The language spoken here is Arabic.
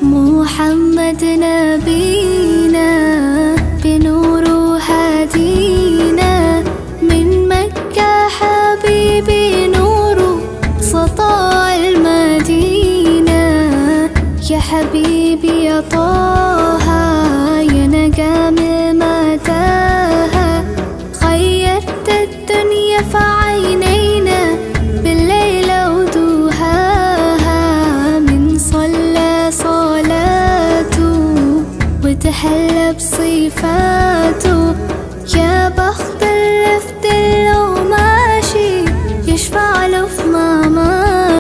محمد نبينا بنور هدينا من مكة حبيبي نور سطاع المدينة. يا حبيبي يا طه يا نجم متاهة، خيرت الدنيا في عينينا بالليل ودوهاها. من صلى صلاته وتحلى بصفاته يا بخت